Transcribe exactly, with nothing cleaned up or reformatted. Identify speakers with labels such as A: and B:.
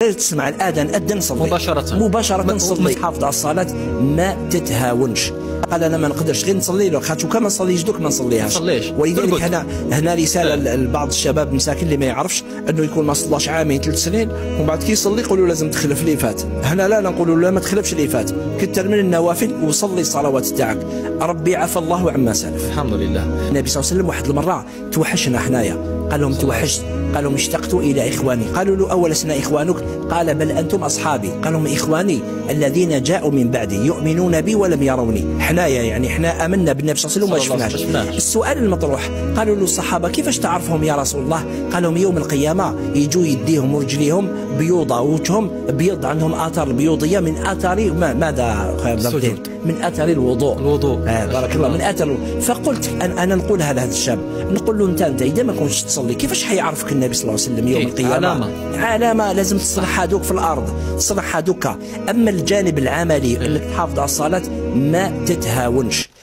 A: تسمع الأذان أذن صلي
B: مباشرة
A: مباشرة صلي، حافظ على الصلاة ما تتهاونش. قال أنا ما نقدرش غير نصلي له، خاطر كان ما نصليش دوك ما نصليهاش. ولذلك هنا هنا رسالة لبعض الشباب المساكين اللي ما يعرفش أنه يكون ما صلاش عامين ثلاث سنين ومن بعد كي يصلي يقولوا لازم تخلف اللي فات. هنا لا نقولوا لا ما تخلفش اللي فات، كتر من النوافل وصلي الصلوات تاعك، ربي عفى الله عما سلف.
B: الحمد لله.
A: النبي صلى الله عليه وسلم واحد المرة توحشنا حنايا، قال لهم توحشت، قال لهم اشتقت إلى إخواني. قالوا له أولسنا إخوانك؟ قال بل أنتم أصحابي. قال لهم إخواني الذين جاءوا من بعدي يؤمنون بي ولم يروني. حنايا يعني احنا آمنا بالنبي صلى الله عليه وسلم وما شفناش. السؤال المطروح قالوا له الصحابة كيفاش تعرفهم يا رسول الله؟ قال لهم يوم القيامة يجوا يديهم ورجليهم بيوضة ووجههم بيض، عندهم آثار البيوضية من آثار ماذا
B: السجود،
A: من أثر الوضوء.
B: الوضوء
A: آه بارك الله، من أثر الوضوء. فقلت أنا, أنا نقولها لهذا الشاب، نقول له أنت أنت إذا ما كنتش تصلي كيفاش حيعرفك النبي صلى الله عليه وسلم يوم القيامة؟
B: علامة
A: علامة لازم تصلح هذوك في الأرض، تصلح هذوك. أما الجانب العملي أنك تحافظ على الصلاة ما تتهاونش.